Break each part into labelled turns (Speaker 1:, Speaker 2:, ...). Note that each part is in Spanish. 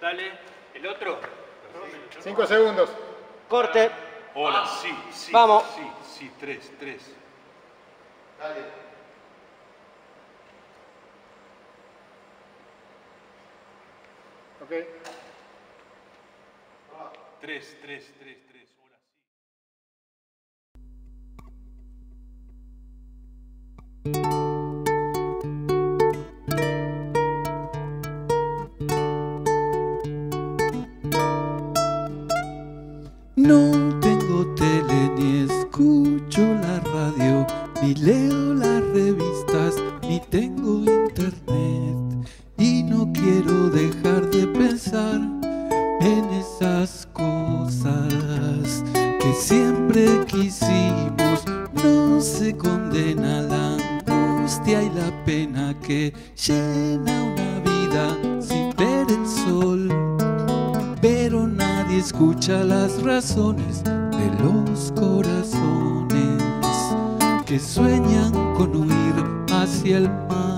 Speaker 1: Dale. ¿El otro?
Speaker 2: 5 segundos.
Speaker 3: Corte.
Speaker 4: Hola, sí, sí.
Speaker 3: Vamos.
Speaker 4: Sí, 3.
Speaker 2: Dale. Ok.
Speaker 4: 3. Hola, sí.
Speaker 5: No tengo tele ni escucho la radio, ni leo las revistas, ni tengo internet. Y no quiero dejar de pensar en esas cosas que siempre quisimos. No se condena la angustia y la pena que llena una vida sin ver el sol. Pero nadie escucha las razones de los corazones que sueñan con huir hacia el mar.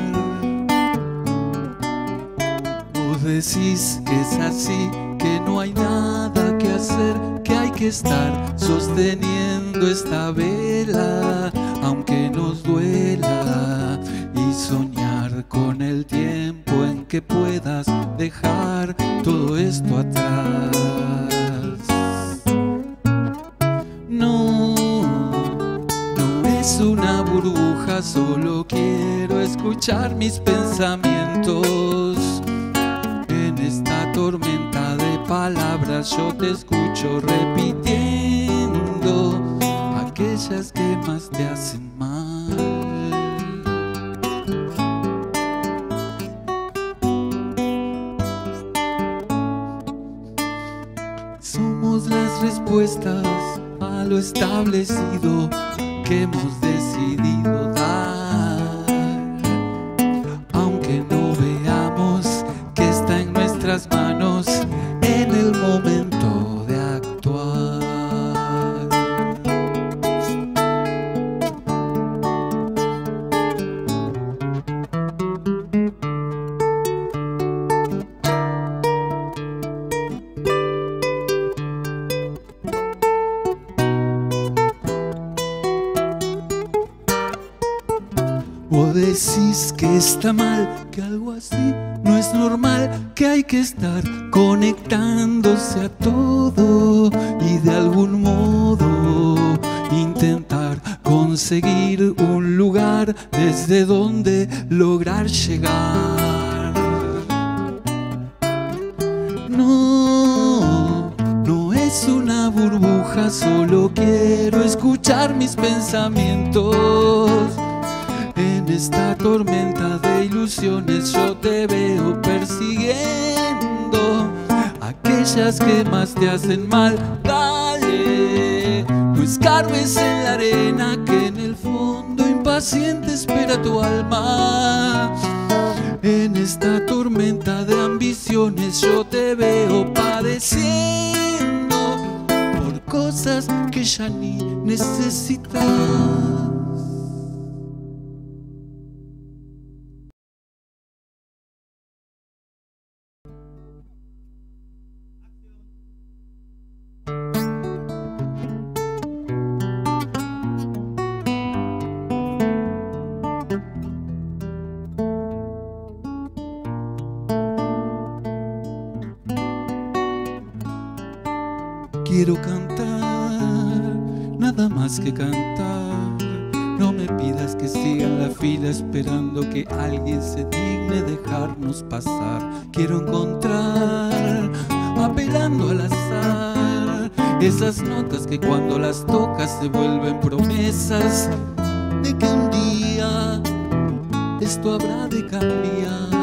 Speaker 5: Vos decís que es así, que no hay nada que hacer, que hay que estar sosteniendo esta vela, aunque nos duela, y soñar con el tiempo en que puedas dejar todo esto atrás. No es una burbuja, solo quiero escuchar mis pensamientos. En esta tormenta de palabras yo te escucho repitiendo aquellas que más te hacen mal. Somos las respuestas a lo establecido que hemos decidido dar, aunque no veamos que está en nuestras manos en el momento de actuar. Vos decís que está mal, que algo así no es normal, que hay que estar conectándose a todo y de algún modo intentar conseguir un lugar desde donde lograr llegar. No es una burbuja, solo quiero escuchar mis pensamientos. En esta tormenta de ilusiones yo te veo persiguiendo aquellas que más te hacen mal. Dale, no escarbes en la arena que en el fondo impaciente espera tu alma. En esta tormenta de ambiciones yo te veo padeciendo por cosas que ya ni necesitas. Quiero cantar, nada más que cantar. No me pidas que siga en la fila esperando que alguien se digne dejarnos pasar. Quiero encontrar, apelando al azar, esas notas que cuando las tocas se vuelven promesas de que un día esto habrá de cambiar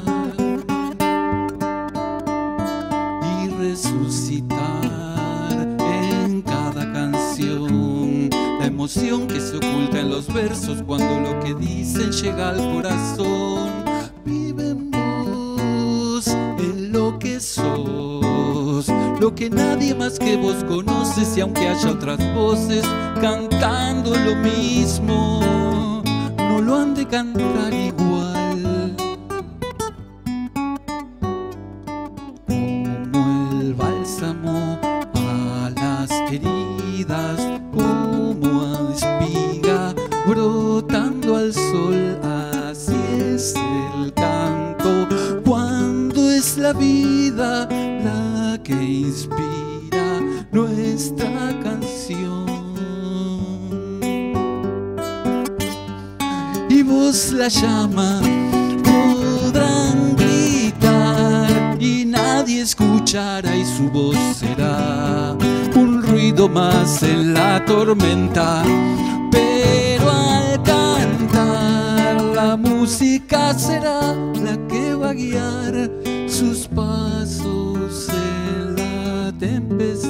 Speaker 5: y resucitar en cada canción la emoción que se oculta en los versos cuando lo que dicen llega al corazón. Vive en vos, en lo que sos, lo que nadie más que vos conoces, y aunque haya otras voces cantando lo mismo, no lo han de cantar igual. la vida la que inspira nuestra canción. Y vos la llama podrán gritar y nadie escuchará y su voz será un ruido más en la tormenta. Pero al cantar la música será la que va a guiar sus pasos en la tempestad.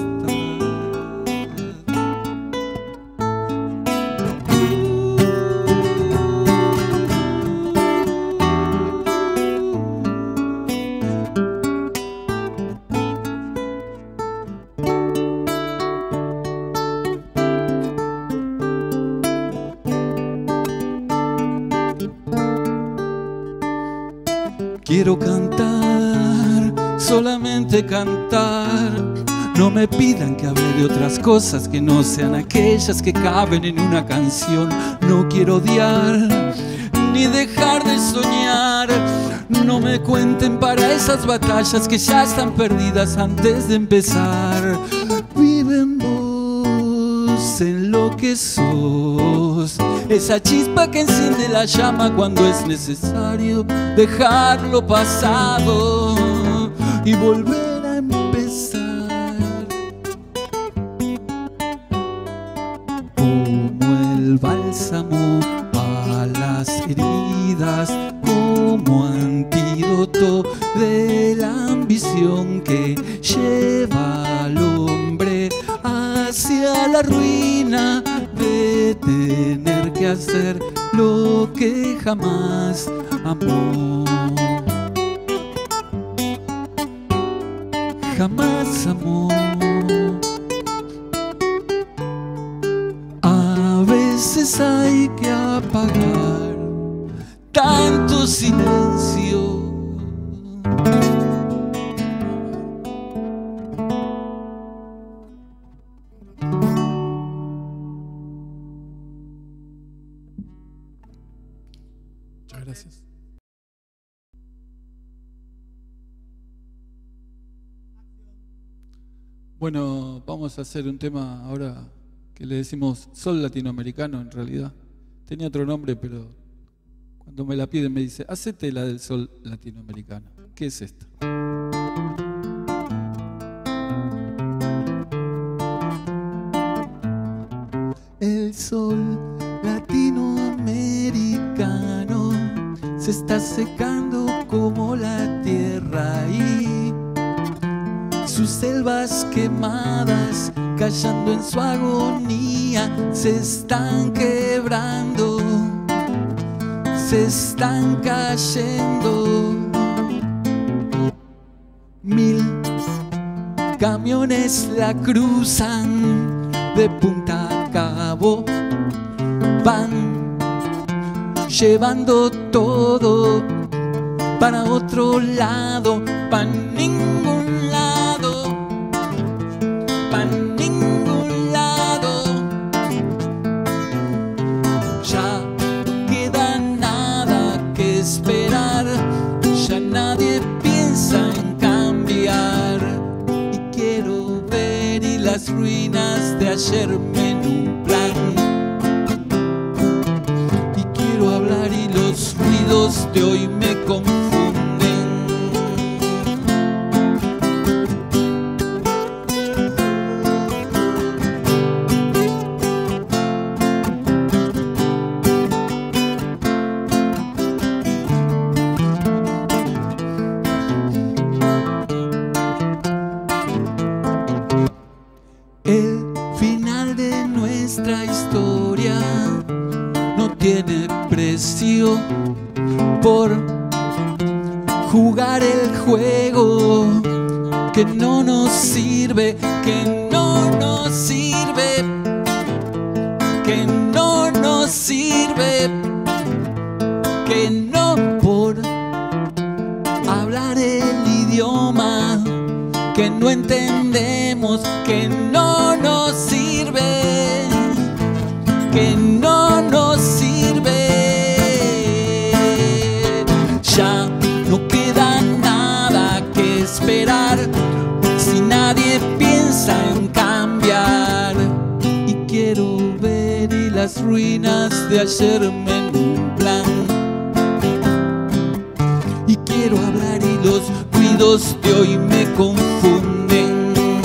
Speaker 5: Quiero cantar, solamente cantar. No me pidan que hable de otras cosas que no sean aquellas que caben en una canción. No quiero odiar, ni dejar de soñar. No me cuenten para esas batallas que ya están perdidas antes de empezar. Vive en vos, en lo que sos, esa chispa que enciende la llama cuando es necesario dejar lo pasado y volver a empezar. Como el bálsamo para las heridas, como antídoto de la ambición que lleva al hombre hacia la ruina de tener que hacer lo que jamás amó. Jamás amó. A veces hay que apagar tanto silencio. Muchas gracias. Bueno, vamos a hacer un tema ahora que le decimos sol latinoamericano en realidad. Tenía otro nombre, pero cuando me la piden me dice, hacete la del sol latinoamericano. ¿Qué es esta? El sol latinoamericano se está secando como la tierra y sus selvas quemadas, callando en su agonía, se están quebrando, se están cayendo. 1000 camiones la cruzan de punta a cabo, van llevando todo para otro lado, para ningún lado, para ningún lado. Ya queda nada que esperar, ya nadie piensa en cambiar. Y quiero ver y las ruinas de ayer me nublan. Y quiero hablar y los ruidos de hoy me confunden. El final de nuestra historia no tiene precio por jugar el juego que no nos sirve, que no nos sirve, que no nos sirve, que no por hablar el idioma que no entendemos, que no nos sirve, que no nos sirve. Ya no queda nada que esperar si nadie piensa en cambiar? Y quiero ver y las ruinas de ayer me nublan. Y quiero hablar y los ruidos de hoy me confunden.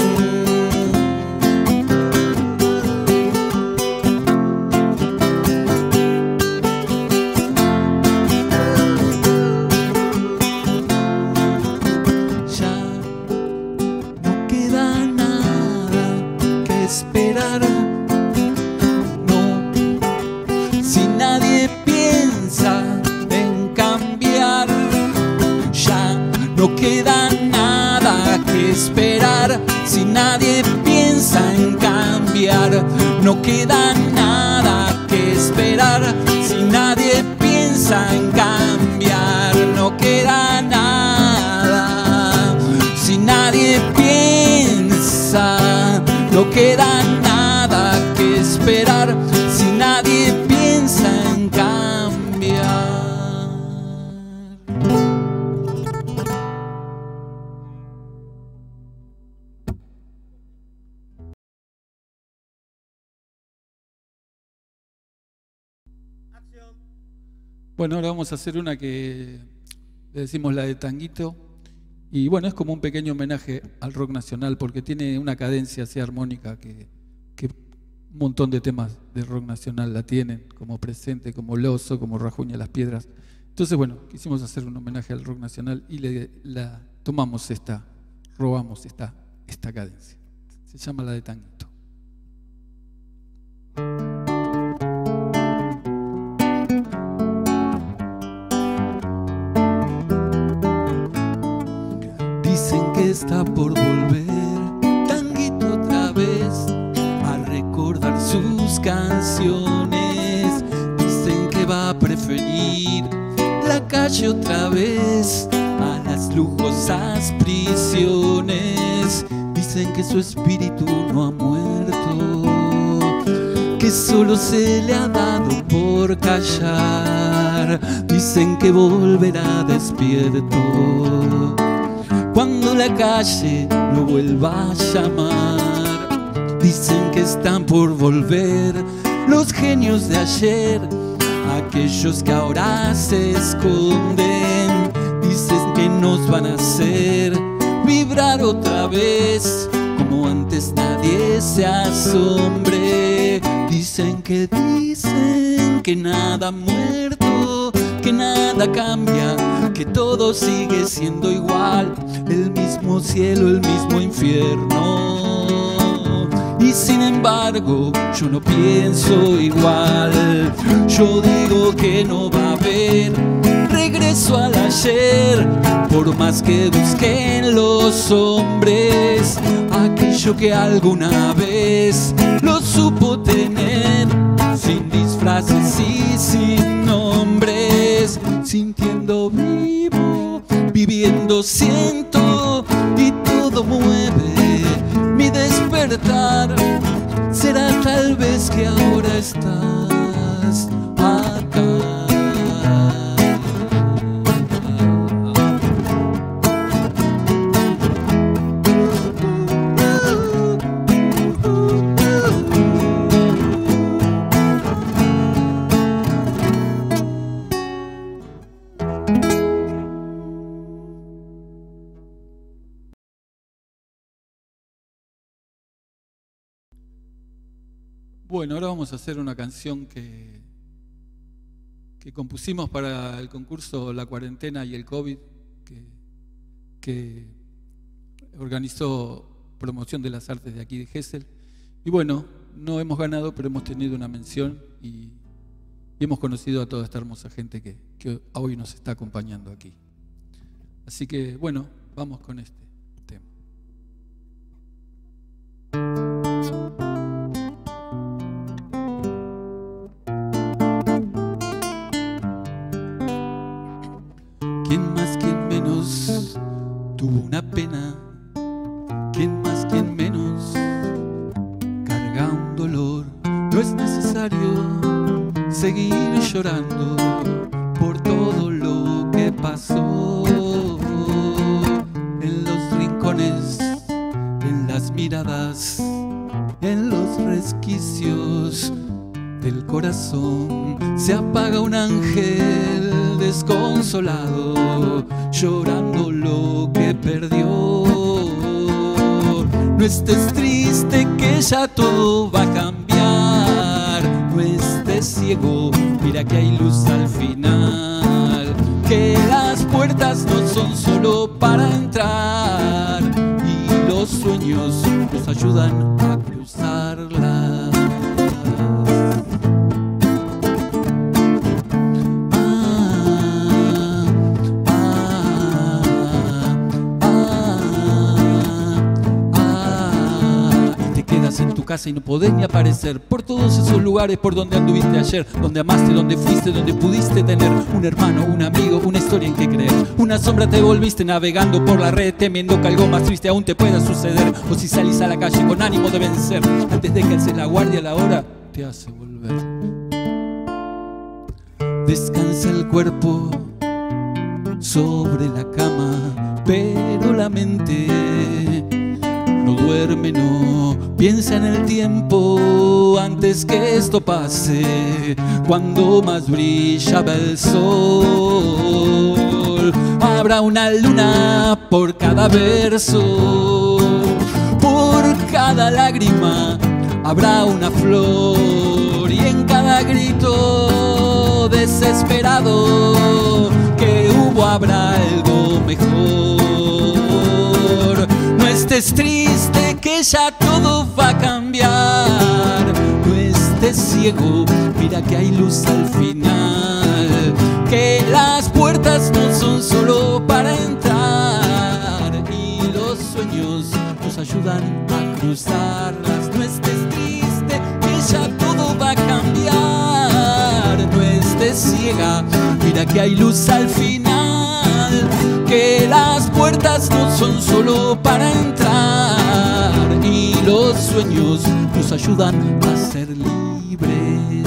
Speaker 5: No queda nada que esperar si nadie piensa en cambiar. No queda nada que esperar si nadie piensa en cambiar. No queda nada si nadie piensa. No queda nada que esperar si nadie piensa en cambiar. Bueno, ahora vamos a hacer una que le decimos la de Tanguito. Y bueno, es como un pequeño homenaje al rock nacional porque tiene una cadencia así armónica que un montón de temas de rock nacional la tienen, como Presente, como El Oso, como Rajuña las Piedras. Entonces, bueno, quisimos hacer un homenaje al rock nacional y robamos esta cadencia. Se llama la de Tanguito. Dicen que está por volver Tanguito otra vez a recordar sus canciones. Dicen que va a preferir la calle otra vez a las lujosas prisiones. Dicen que su espíritu no ha muerto, que solo se le ha dado por callar. Dicen que volverá despierto cuando la calle lo vuelva a llamar. Dicen que están por volver los genios de ayer, aquellos que ahora se esconden. Dicen que nos van a hacer vibrar otra vez, como antes nadie se asombre. Dicen que nada ha muerto, que nada cambia, que todo sigue siendo igual, el mismo cielo, el mismo infierno. Y sin embargo yo no pienso igual. Yo digo que no va a haber regreso al ayer, por más que busquen los hombres aquello que alguna vez lo supo tener, sin disfraces y sin nombres. Sintiendo vivo, viviendo siento, y todo mueve mi despertar. Será tal vez que ahora estás acá. Bueno, ahora vamos a hacer una canción que compusimos para el concurso La Cuarentena y el COVID, que organizó Promoción de las Artes de aquí de Gesell. Y bueno, no hemos ganado, pero hemos tenido una mención y hemos conocido a toda esta hermosa gente que hoy nos está acompañando aquí. Así que bueno, vamos con este tema. ¿Quién más, quién menos tuvo una pena? ¿Quién más, quién menos carga un dolor? No es necesario seguir llorando por todo lo que pasó en los corazón se apaga un ángel desconsolado, llorando lo que perdió. No estés triste que ya todo va a cambiar, no estés ciego, mira que hay luz al final, que las puertas no son solo para entrar y los sueños nos ayudan a cruzarlas. En tu casa y no podés ni aparecer por todos esos lugares por donde anduviste ayer, donde amaste, donde fuiste, donde pudiste tener un hermano, un amigo, una historia en que creer. Una sombra te volviste navegando por la red, temiendo que algo más triste aún te pueda suceder. O si salís a la calle con ánimo de vencer, antes de que alces la guardia, la hora te hace volver. Descansa el cuerpo sobre la cama, pero la mente no duerme, no piensa en el tiempo antes que esto pase, cuando más brillaba el sol. Habrá una luna por cada verso, por cada lágrima habrá una flor, y en cada grito desesperado que hubo habrá algo mejor. No estés triste que ya todo va a cambiar, no estés ciego, mira que hay luz al final, que las puertas no son solo para entrar y los sueños nos ayudan a cruzarlas. No estés triste que ya todo va a cambiar, no estés ciega, mira que hay luz al final, que las puertas no son solo para entrar y los sueños nos ayudan a ser libres.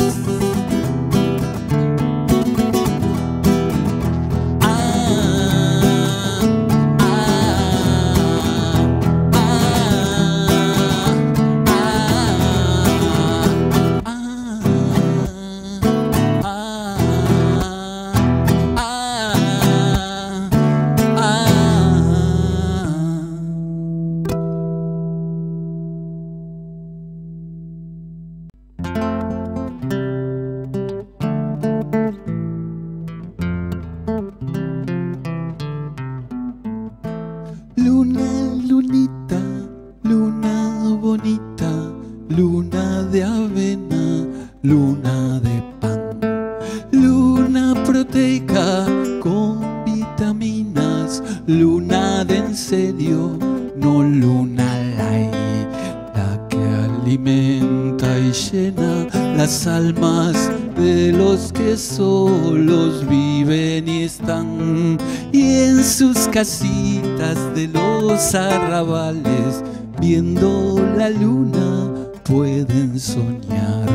Speaker 5: Luna de avena, luna de pan, luna proteica con vitaminas, luna de en serio, no luna light, la que alimenta y llena las almas de los que solos viven y están, y en sus casitas de los arrabales, viendo la luna, pueden soñar.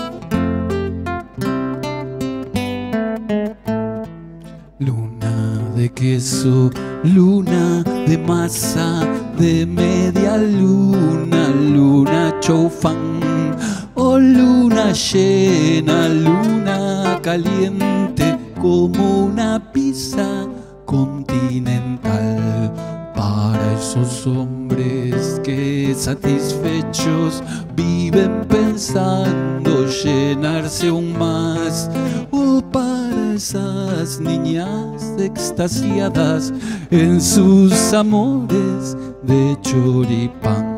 Speaker 5: Luna de queso, luna de masa, de media luna, luna choufán, o luna llena, luna caliente, como una pizza continental. Para esos hombres que satisfechos viven pensando llenarse aún más, o para esas niñas extasiadas en sus amores de choripán.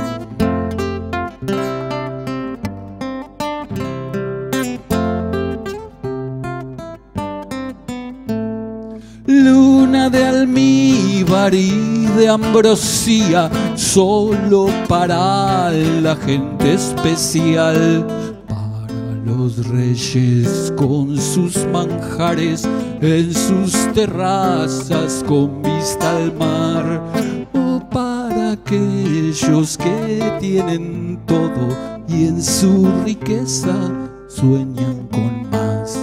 Speaker 5: Luna de almíbar y de ambrosía, solo para la gente especial, para los reyes con sus manjares, en sus terrazas con vista al mar, o para aquellos que tienen todo y en su riqueza sueñan con más.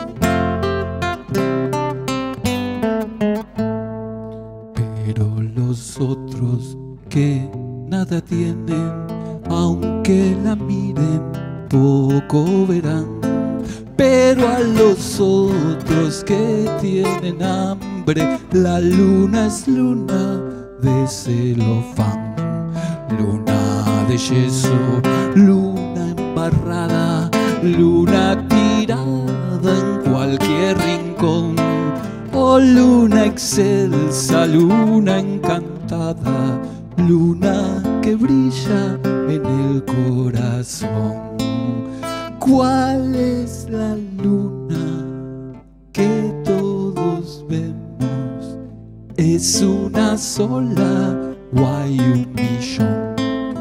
Speaker 5: Pero los otros que nada tienen, aunque la miren, poco verán, pero a los otros que tienen hambre, la luna es luna de celofán, luna de yeso, luna embarrada, luna tirada en cualquier rincón, oh luna excelsa, luna encantada, luna que brilla en el corazón. ¿Cuál es la luna que todos vemos? ¿Es una sola o hay un millón?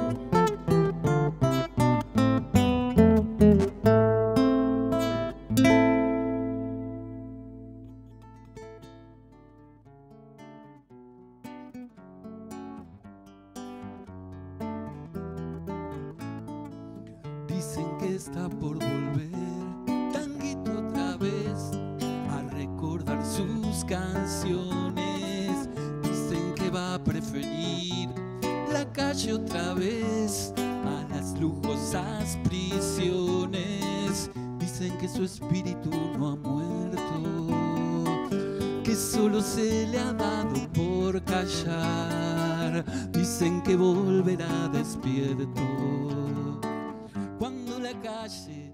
Speaker 5: Dicen que está por volver Tanguito otra vez a recordar sus canciones. Dicen que va a preferir la calle otra vez a las lujosas prisiones. Dicen que su espíritu no ha muerto, que solo se le ha dado por callar. Dicen que volverá despierto cuando la calle